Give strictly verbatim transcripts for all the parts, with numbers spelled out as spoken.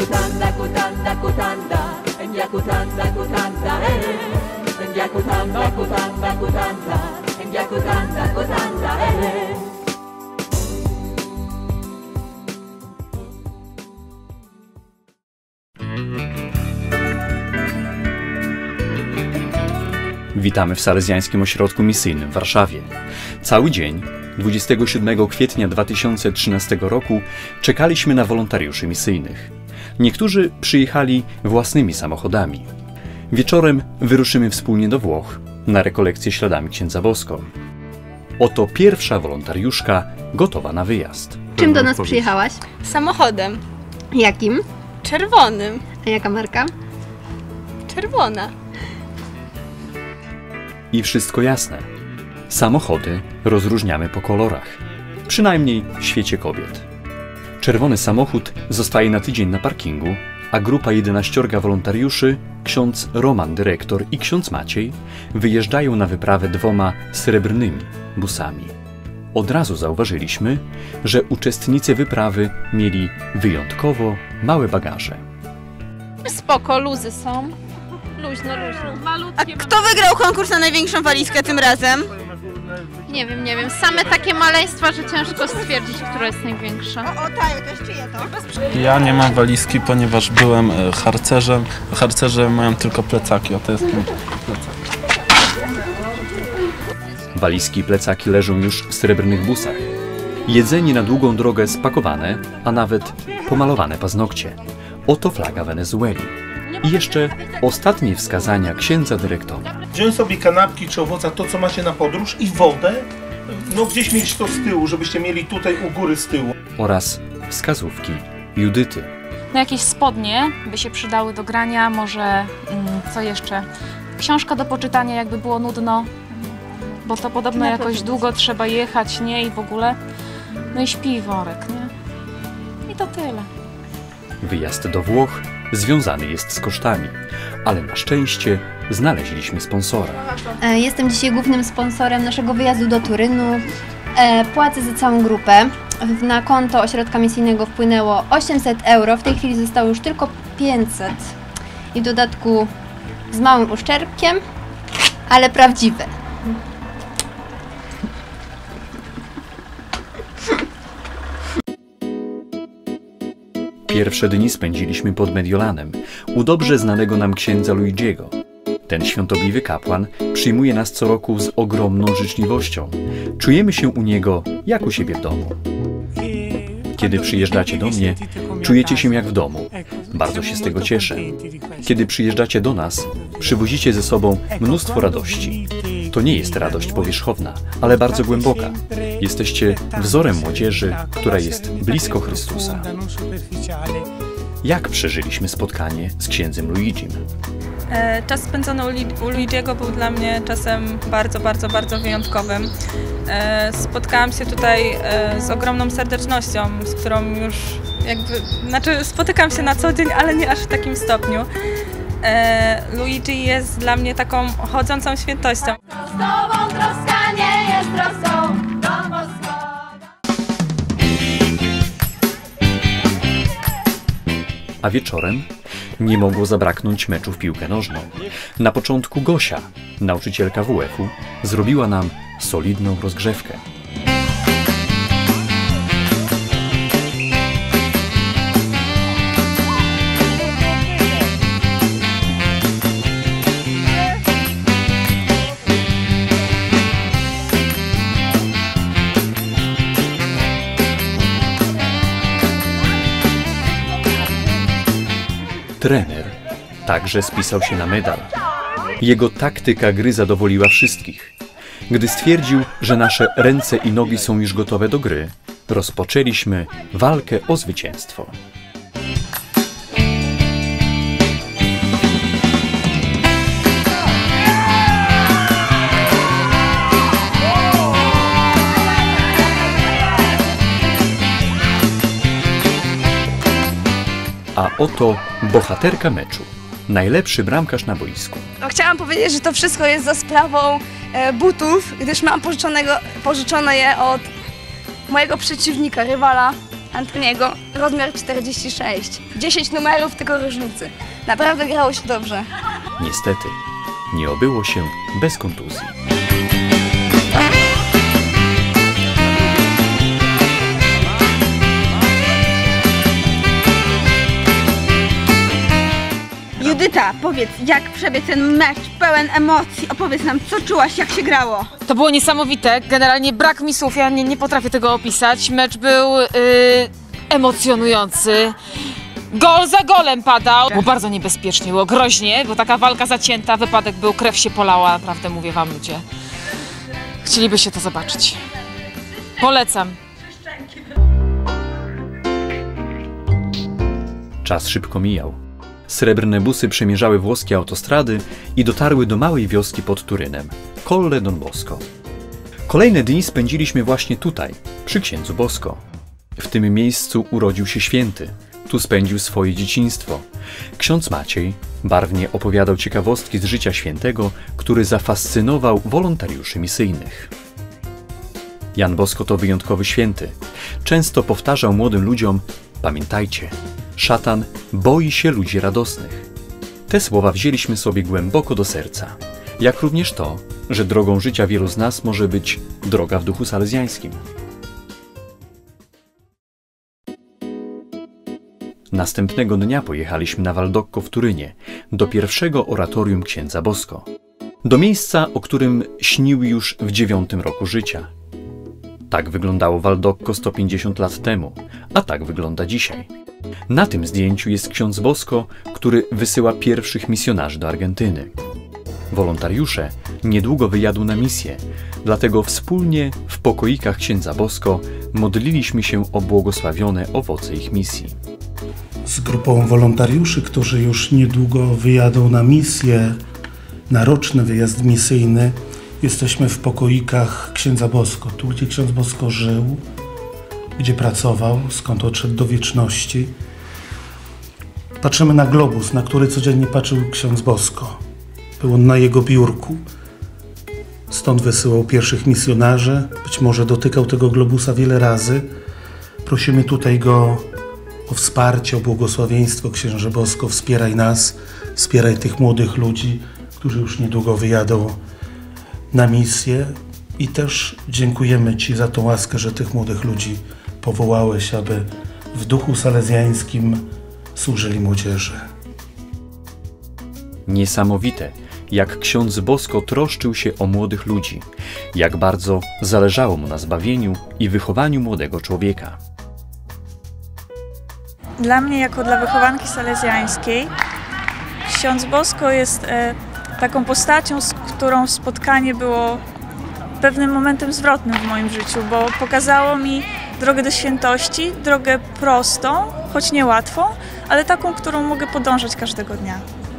Ndiakutanda, kutanda, kutanda, ndiakutanda, kutanda, eh. Ndiakutanda, kutanda, kutanda, ndiakutanda, kutanda, eh. Witamy w Salezjańskim Ośrodku Misyjnym w Warszawie. Cały dzień, dwudziestego siódmego kwietnia dwa tysiące trzynastego roku, czekaliśmy na wolontariuszy misyjnych. Niektórzy przyjechali własnymi samochodami. Wieczorem wyruszymy wspólnie do Włoch na rekolekcję śladami księdza Bosco. Oto pierwsza wolontariuszka gotowa na wyjazd. Czym do nas przyjechałaś? Samochodem. Jakim? Czerwonym. A jaka marka? Czerwona. I wszystko jasne. Samochody rozróżniamy po kolorach. Przynajmniej w świecie kobiet. Czerwony samochód zostaje na tydzień na parkingu, a grupa jedenaściorga wolontariuszy, ksiądz Roman, dyrektor, i ksiądz Maciej wyjeżdżają na wyprawę dwoma srebrnymi busami. Od razu zauważyliśmy, że uczestnicy wyprawy mieli wyjątkowo małe bagaże. Spoko, luzy są. Luźno, luźno. A kto wygrał konkurs na największą walizkę tym razem? Nie wiem, nie wiem. Same takie maleństwa, że ciężko stwierdzić, która jest największa. O, o ta jakaś czyja to? Ja nie mam walizki, ponieważ byłem harcerzem. Harcerze mają tylko plecaki, a to jest ten plecak. Walizki i plecaki leżą już w srebrnych busach. Jedzenie na długą drogę spakowane, a nawet pomalowane paznokcie. Oto flaga Wenezueli. I jeszcze ostatnie wskazania księdza dyrektora. Wziąć sobie kanapki czy owoca, to co macie na podróż, i wodę. No gdzieś mieć to z tyłu, żebyście mieli tutaj u góry z tyłu. Oraz wskazówki Judyty. No jakieś spodnie by się przydały do grania, może mm, co jeszcze? Książka do poczytania, jakby było nudno, bo to podobno jakoś długo trzeba jechać, nie? I w ogóle. No i śpiworek, nie? I to tyle. Wyjazd do Włoch związany jest z kosztami, ale na szczęście znaleźliśmy sponsora. Jestem dzisiaj głównym sponsorem naszego wyjazdu do Turynu. Płacę za całą grupę. Na konto ośrodka misyjnego wpłynęło osiemset euro, w tej chwili zostało już tylko pięćset. I w dodatku z małym uszczerbkiem, ale prawdziwe. Pierwsze dni spędziliśmy pod Mediolanem, u dobrze znanego nam księdza Luigiego. Ten świątobliwy kapłan przyjmuje nas co roku z ogromną życzliwością. Czujemy się u niego jak u siebie w domu. Kiedy przyjeżdżacie do mnie, czujecie się jak w domu. Bardzo się z tego cieszę. Kiedy przyjeżdżacie do nas, przywozicie ze sobą mnóstwo radości. To nie jest radość powierzchowna, ale bardzo głęboka. Jesteście wzorem młodzieży, która jest blisko Chrystusa. Jak przeżyliśmy spotkanie z księdzem Luigim? Czas spędzony u Luigiego był dla mnie czasem bardzo, bardzo, bardzo wyjątkowym. Spotkałam się tutaj z ogromną serdecznością, z którą już jakby, znaczy spotykam się na co dzień, ale nie aż w takim stopniu. Luigi jest dla mnie taką chodzącą świętością. Z tobą troska nie jest troską, Don Bosco. A wieczorem nie mogło zabraknąć meczu w piłkę nożną. Na początku Gosia, nauczycielka W F-u, zrobiła nam solidną rozgrzewkę. Trener także spisał się na medal. Jego taktyka gry zadowoliła wszystkich. Gdy stwierdził, że nasze ręce i nogi są już gotowe do gry, rozpoczęliśmy walkę o zwycięstwo. A oto bohaterka meczu. Najlepszy bramkarz na boisku. No, chciałam powiedzieć, że to wszystko jest za sprawą e, butów, gdyż mam pożyczonego, pożyczone je od mojego przeciwnika, rywala. Antoniego, rozmiar czterdzieści sześć. dziesięć numerów, tylko różnicy. Naprawdę grało się dobrze. Niestety, nie obyło się bez kontuzji. Judyta, powiedz, jak przebiegł ten mecz pełen emocji? Opowiedz nam, co czułaś, jak się grało? To było niesamowite, generalnie brak mi słów, ja nie, nie potrafię tego opisać. Mecz był yy, emocjonujący. Gol za golem padał. Było bardzo niebezpiecznie, było groźnie, bo taka walka zacięta, wypadek był, krew się polała, naprawdę mówię wam ludzie. Chcielibyście to zobaczyć. Polecam. Czas szybko mijał. Srebrne busy przemierzały włoskie autostrady i dotarły do małej wioski pod Turynem, Colle Don Bosco. Kolejne dni spędziliśmy właśnie tutaj, przy księdzu Bosco. W tym miejscu urodził się święty, tu spędził swoje dzieciństwo. Ksiądz Maciej barwnie opowiadał ciekawostki z życia świętego, który zafascynował wolontariuszy misyjnych. Jan Bosko to wyjątkowy święty. Często powtarzał młodym ludziom: pamiętajcie, szatan boi się ludzi radosnych. Te słowa wzięliśmy sobie głęboko do serca. Jak również to, że drogą życia wielu z nas może być droga w duchu salezjańskim. Następnego dnia pojechaliśmy na Valdocco w Turynie, do pierwszego oratorium księdza Bosco. Do miejsca, o którym śnił już w dziewiątym roku życia. Tak wyglądało Valdocco sto pięćdziesiąt lat temu, a tak wygląda dzisiaj. Na tym zdjęciu jest ksiądz Bosco, który wysyła pierwszych misjonarzy do Argentyny. Wolontariusze niedługo wyjadą na misję, dlatego wspólnie w pokoikach księdza Bosco modliliśmy się o błogosławione owoce ich misji. Z grupą wolontariuszy, którzy już niedługo wyjadą na misję, na roczny wyjazd misyjny, jesteśmy w pokoikach księdza Bosco, tu gdzie ksiądz Bosco żył, gdzie pracował, skąd odszedł do wieczności. Patrzymy na globus, na który codziennie patrzył ksiądz Bosco. Był on na jego biurku. Stąd wysyłał pierwszych misjonarzy. Być może dotykał tego globusa wiele razy. Prosimy tutaj go o wsparcie, o błogosławieństwo. Księże Bosco, wspieraj nas, wspieraj tych młodych ludzi, którzy już niedługo wyjadą na misję. I też dziękujemy Ci za tą łaskę, że tych młodych ludzi powołałeś, aby w duchu salezjańskim służyli młodzieży. Niesamowite, jak ksiądz Bosco troszczył się o młodych ludzi, jak bardzo zależało mu na zbawieniu i wychowaniu młodego człowieka. Dla mnie, jako dla wychowanki salezjańskiej, ksiądz Bosco jest e, taką postacią, z którą spotkanie było pewnym momentem zwrotnym w moim życiu, bo pokazało mi drogę do świętości, drogę prostą, choć niełatwą, ale taką, którą mogę podążać każdego dnia.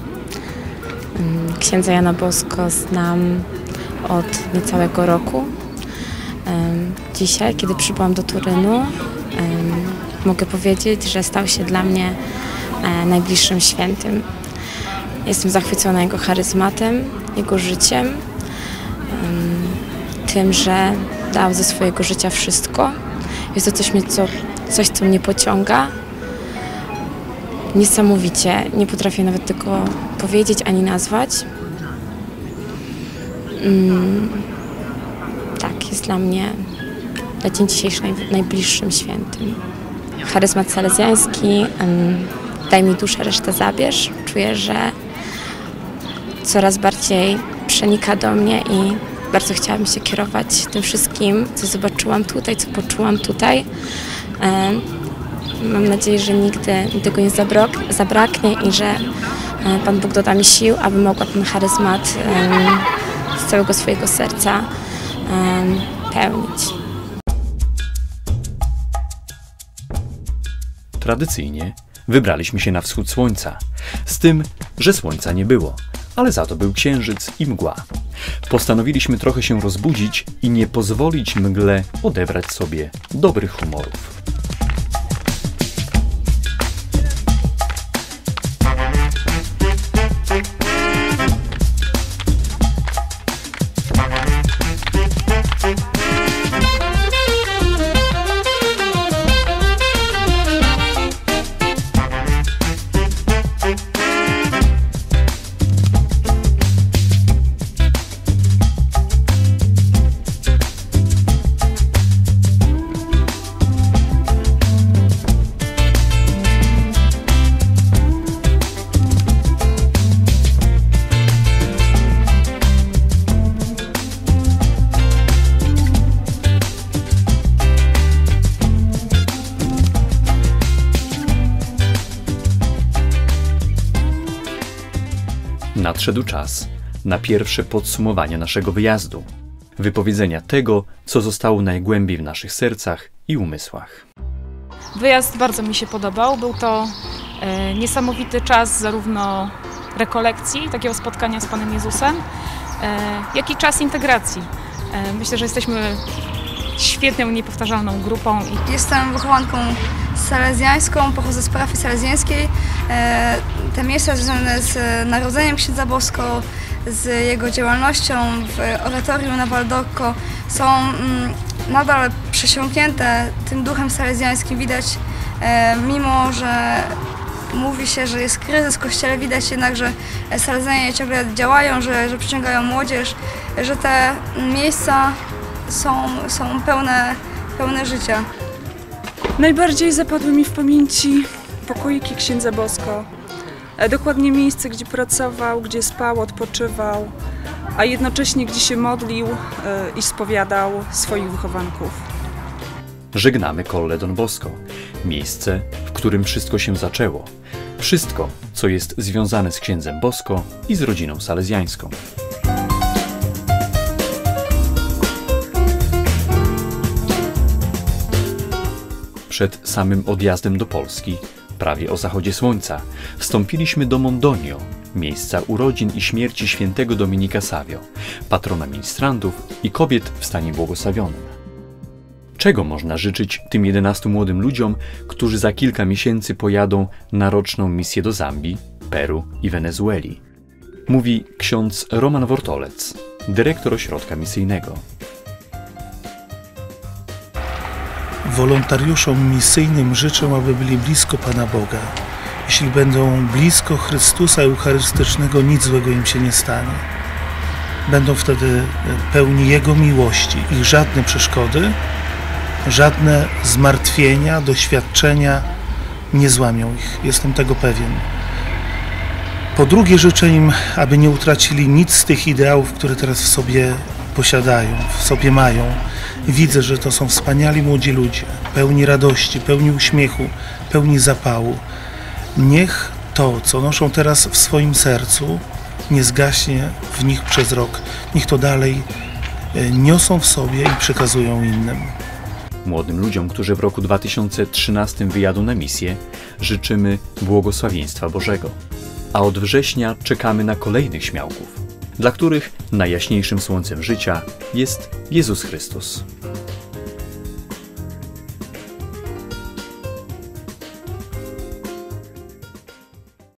Księdza Jana Bosko znam od niecałego roku. Dzisiaj, kiedy przybyłam do Turynu, mogę powiedzieć, że stał się dla mnie najbliższym świętym. Jestem zachwycona jego charyzmatem, jego życiem, tym, że dał ze swojego życia wszystko. Jest to coś, co, coś, co mnie pociąga. Niesamowicie. Nie potrafię nawet tego powiedzieć ani nazwać. Mm, tak, jest dla mnie na dzień dzisiejszy naj, najbliższym świętym. Charyzmat salezjański, um, daj mi duszę, resztę zabierz. Czuję, że coraz bardziej przenika do mnie i bardzo chciałabym się kierować tym wszystkim, co zobaczyłam tutaj, co poczułam tutaj. Um, Mam nadzieję, że nigdy tego nie zabraknie i że Pan Bóg doda mi sił, aby mogła ten charyzmat um, z całego swojego serca um, pełnić. Tradycyjnie wybraliśmy się na wschód słońca, z tym, że słońca nie było, ale za to był księżyc i mgła. Postanowiliśmy trochę się rozbudzić i nie pozwolić mgle odebrać sobie dobrych humorów. nadszedł czas na pierwsze podsumowanie naszego wyjazdu, wypowiedzenia tego, co zostało najgłębiej w naszych sercach i umysłach. Wyjazd bardzo mi się podobał. Był to e, niesamowity czas zarówno rekolekcji, takiego spotkania z Panem Jezusem, e, jak i czas integracji. E, myślę, że jesteśmy świetną, niepowtarzalną grupą. Jestem wychowanką salezjańską, pochodzę z parafii salezjańskiej. E, te miejsca związane z narodzeniem księdza Bosko, z jego działalnością w oratorium na Valdocco są mm, nadal przesiąknięte tym duchem salezjańskim. Widać, e, mimo że mówi się, że jest kryzys w Kościele, widać jednak, że salezjanie ciągle działają, że, że przyciągają młodzież, że te miejsca są, są pełne, pełne życia. Najbardziej zapadły mi w pamięci pokoiki księdza Bosko. Dokładnie miejsce, gdzie pracował, gdzie spał, odpoczywał, a jednocześnie gdzie się modlił i spowiadał swoich wychowanków. Żegnamy Colle Don Bosco, miejsce, w którym wszystko się zaczęło. Wszystko, co jest związane z księdzem Bosko i z rodziną salezjańską. Przed samym odjazdem do Polski, prawie o zachodzie słońca, wstąpiliśmy do Mondonio, miejsca urodzin i śmierci świętego Dominika Savio, patrona ministrantów i kobiet w stanie błogosławionym. Czego można życzyć tym jedenastu młodym ludziom, którzy za kilka miesięcy pojadą na roczną misję do Zambii, Peru i Wenezueli? Mówi ksiądz Roman Wortolec, dyrektor ośrodka misyjnego. Wolontariuszom misyjnym życzę, aby byli blisko Pana Boga. Jeśli będą blisko Chrystusa Eucharystycznego, nic złego im się nie stanie. Będą wtedy pełni Jego miłości i żadne przeszkody, żadne zmartwienia, doświadczenia nie złamią ich. Jestem tego pewien. Po drugie, życzę im, aby nie utracili nic z tych ideałów, które teraz w sobie posiadają, w sobie mają. Widzę, że to są wspaniali młodzi ludzie, pełni radości, pełni uśmiechu, pełni zapału. Niech to, co noszą teraz w swoim sercu, nie zgaśnie w nich przez rok. Niech to dalej niosą w sobie i przekazują innym. Młodym ludziom, którzy w roku dwa tysiące trzynastym wyjadą na misję, życzymy błogosławieństwa Bożego. A od września czekamy na kolejnych śmiałków, dla których najjaśniejszym słońcem życia jest Jezus Chrystus.